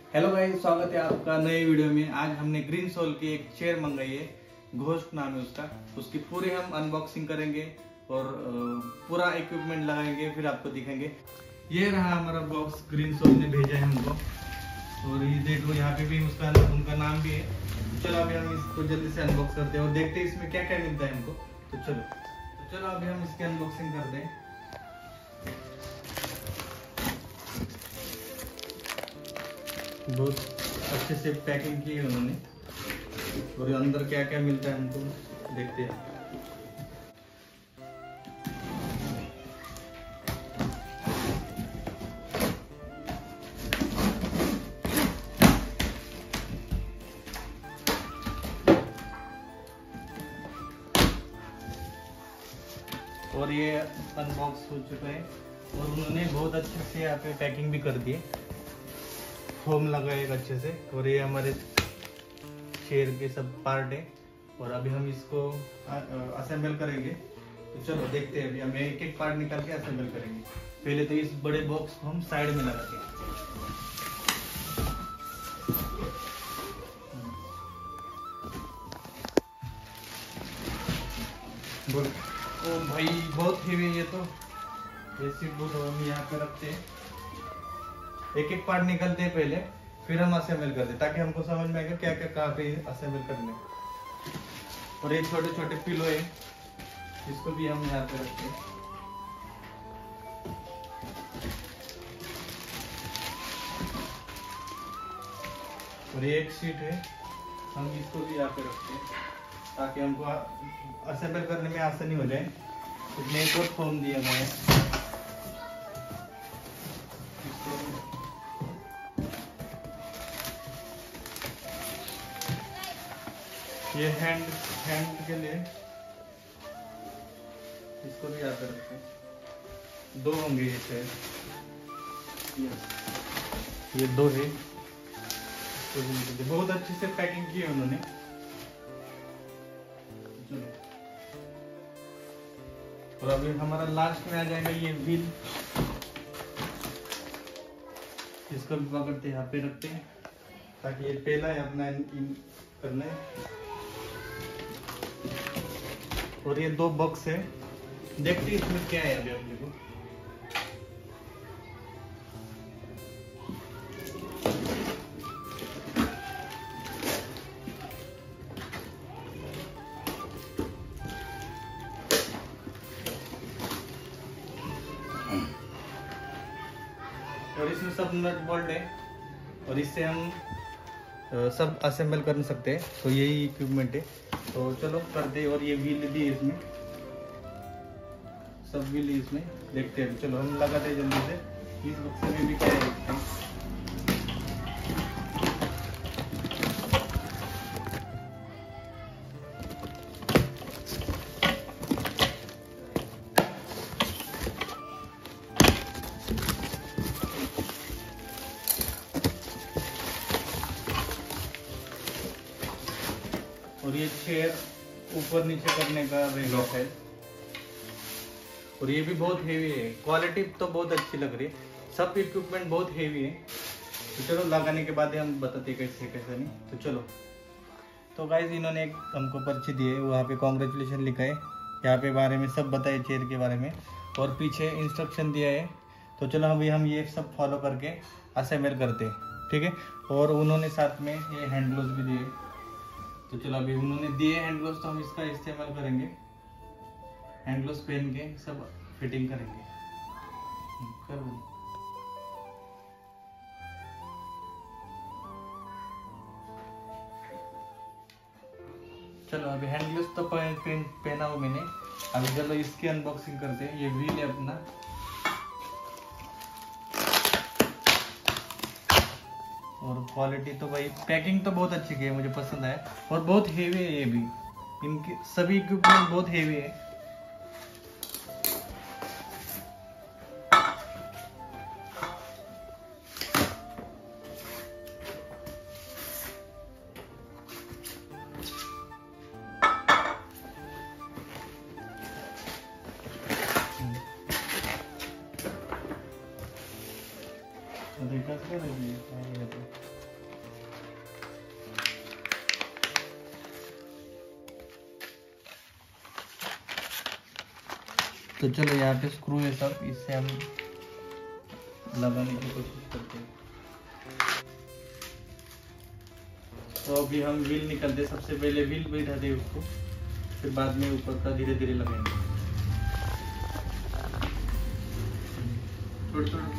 Hello guys, स्वागत है आपका नए वीडियो में। आज हमने ग्रीन सोल की एक चेयर मंगाई है, घोस्ट नाम है उसका। उसकी पूरी हम अनबॉक्सिंग करेंगे और पूरा इक्विपमेंट लगाएंगे, फिर आपको दिखाएंगे। ये रहा हमारा बॉक्स, ग्रीन सोल ने भेजा है हमको। और ये देखो, यहाँ पे भी उनका नाम भी है। चलो अभी हम इसको जल्दी से अनबॉक्स करते हैं और देखते हैं इसमें क्या क्या मिलता है हमको। तो चलो अभी हम इसकी अनबॉक्सिंग करते हैं। बहुत अच्छे से पैकिंग की है उन्होंने, और अंदर क्या क्या मिलता है हमको देखते हैं। और ये अनबॉक्स हो चुका है और उन्होंने बहुत अच्छे से यहाँ पे पैकिंग भी कर दी है, फोम लगाएगा अच्छे से। और ये हमारे चेयर के सब पार्ट है और अभी हम इसको असेंबल करेंगे। तो चलो देखते हैं, अभी हम एक एक पार्ट निकाल के असेंबल करेंगे। पहले तो इस बड़े बॉक्स को हम साइड में लगाते हैं। ओ भाई, बहुत हेवी है ये तो। ऐसी बोर्ड हम यहाँ पे रखते हैं, एक एक पार्ट निकलते हैं पहले, फिर हम असेंबल करते हैं, ताकि हमको समझ में आएगा क्या क्या कहाँ पे असेंबल करने। और ये छोटे छोटे पिलो है, इसको भी हम यहाँ पे रखते हैं। और ये एक सीट है, हम इसको भी यहाँ पे रखते हैं ताकि हमको असेंबल करने में आसानी हो जाए। इसमें एक और फॉर्म दिया गया है। ये हैंड के लिए, इसको भी यहाँ पे रखते हैं। दो होंगे ये शायद, ये दो है। बहुत अच्छे से पैकिंग की है उन्होंने। और अभी हमारा लास्ट में आ जाएगा ये व्हील, इसको भी पकड़ते यहाँ पे रखते हैं ताकि ये पहला है अपना करना है। और ये दो बॉक्स है, देखते हैं इसमें क्या है अभी अपने को। और इसमें सब नट बोल्ट है और इससे हम सब असेंबल कर सकते हैं। तो यही इक्विपमेंट है, तो चलो करते हैं। और ये व्हील भी है इसमें, सब व्हील इसमें देखते हैं। चलो हम लगाते हैं जल्दी से। इस बक्से में भी क्या है देखते हैं। और ये चेयर ऊपर नीचे करने का रेलॉक है। और ये भी बहुत हेवी है, क्वालिटी तो बहुत अच्छी लग रही है, सब इक्विपमेंट बहुत हेवी है। तो चलो लगाने के बाद हम बताते कैसे कैसे नहीं। तो चलो, तो गाइस इन्होंने एक हमको पर्ची दी है, वहाँ पे कॉन्ग्रेचुलेशन लिखा है, यहाँ पे बारे में सब बताए चेयर के बारे में, और पीछे इंस्ट्रक्शन दिया है। तो चलो अभी हम ये सब फॉलो करके असेंबल करते हैं, ठीक है। और उन्होंने साथ में ये हैंड ग्लोव्स भी दिए। तो चलो अभी उन्होंने दिए हैंड ग्लोव्स, तो हम इसका इस्तेमाल करेंगे। हैंड ग्लोव्स पहन के सब फिटिंग करेंगे। चलो अभी हैंड ग्लोव्स तो पहना हो मैंने। अभी चलो इसकी अनबॉक्सिंग करते हैं। ये व्हील है अपना, और क्वालिटी तो भाई पैकिंग तो बहुत अच्छी की है, मुझे पसंद आया। और बहुत हेवी है ये भी, इनकी सभी इक्विपमेंट बहुत हेवी है। देखा तो चलो यहाँ पे स्क्रू है सब, इससे हम लगाने की कोशिश करते हैं। तो अभी हम व्हील निकलते, सबसे पहले व्हील बैठा दे उसको, फिर बाद में ऊपर का धीरे धीरे लगाएंगे। थोड़ा थोड़ा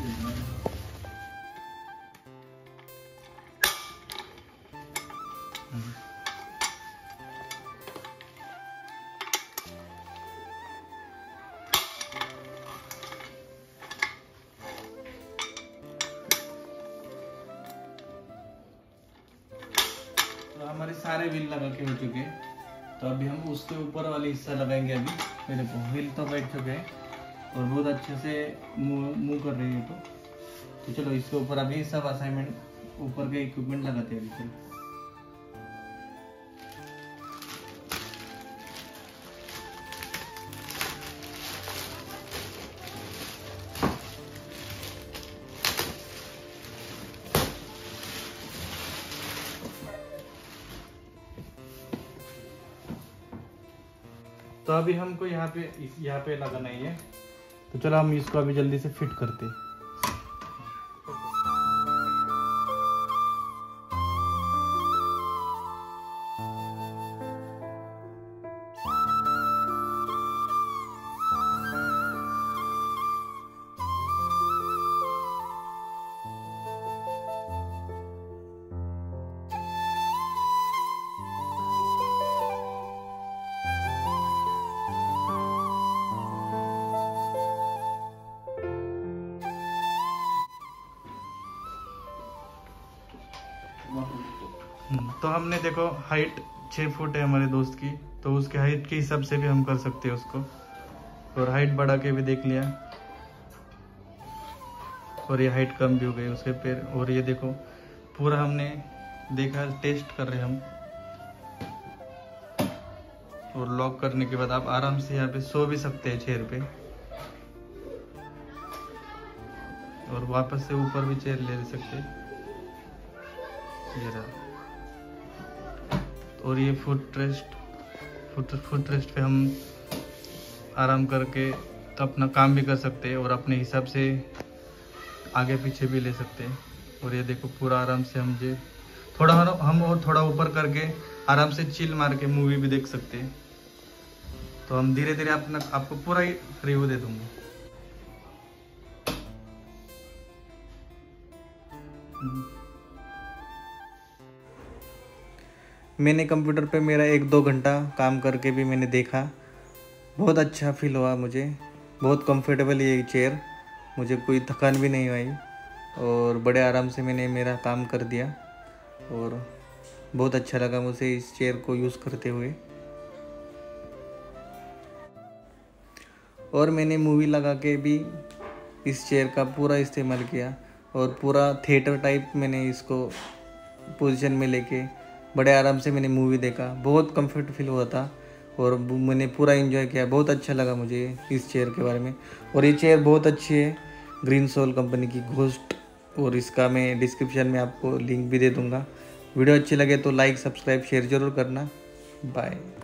तो हमारे सारे व्हील लगा के हो चुके हैं। तो अभी हम उसके ऊपर वाले हिस्सा लगाएंगे। अभी ये देखो व्हील तो बैठ चुके हैं और बहुत अच्छे से मूव कर रही है। तो चलो इसके ऊपर अभी सब असाइनमेंट ऊपर के इक्विपमेंट लगाते हैं। चलो तो अभी हमको यहाँ पे लगाना ही है। तो चलो हम इसको अभी जल्दी से फिट करते हैं। तो हमने देखो हाइट 6 फुट है हमारे दोस्त की, तो उसके हाइट के हिसाब से भी हम कर सकते हैं उसको, और हाइट बढ़ा के भी देख लिया, और ये हाइट कम भी हो गई उसके पैर। और ये देखो पूरा हमने देखा, टेस्ट कर रहे हम, और लॉक करने के बाद आप आराम से यहाँ पे सो भी सकते हैं चेयर पे, और वापस से ऊपर भी चेयर ले सकते हैं। ये रहा। और ये फुट रेस्ट पे हम आराम करके तो अपना काम भी कर सकते हैं, और अपने हिसाब से आगे पीछे भी ले सकते हैं। और ये देखो पूरा आराम से हम और थोड़ा ऊपर करके आराम से चिल मार के मूवी भी देख सकते हैं। तो हम धीरे धीरे आपको पूरा ही रिव्यू दे दूंगा। मैंने कंप्यूटर पे मेरा 1-2 घंटा काम करके भी मैंने देखा, बहुत अच्छा फील हुआ मुझे। बहुत कंफर्टेबल ये चेयर, मुझे कोई थकान भी नहीं हुई, और बड़े आराम से मैंने मेरा काम कर दिया, और बहुत अच्छा लगा मुझे इस चेयर को यूज़ करते हुए। और मैंने मूवी लगा के भी इस चेयर का पूरा इस्तेमाल किया, और पूरा थिएटर टाइप मैंने इसको पोजीशन में लेके बड़े आराम से मैंने मूवी देखा। बहुत कंफर्ट फील हुआ था, और मैंने पूरा एंजॉय किया। बहुत अच्छा लगा मुझे इस चेयर के बारे में। और ये चेयर बहुत अच्छी है, ग्रीन सोल कंपनी की घोस्ट, और इसका मैं डिस्क्रिप्शन में आपको लिंक भी दे दूँगा। वीडियो अच्छी लगे तो लाइक, सब्सक्राइब, शेयर ज़रूर करना। बाय।